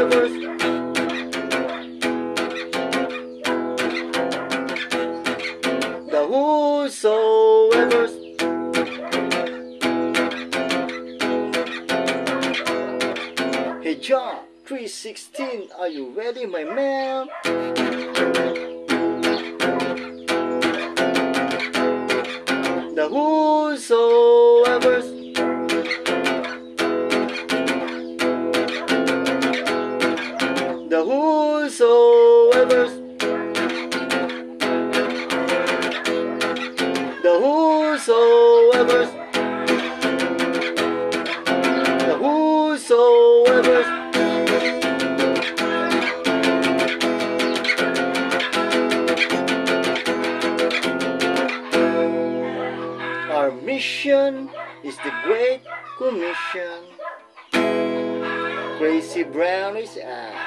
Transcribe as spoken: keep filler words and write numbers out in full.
The whosoever. Hey John three sixteen, are you ready, my man? The whosoever. The whosoever. The whosoever. The whosoever. Our mission is the Great Commission. Crazy Brown is out.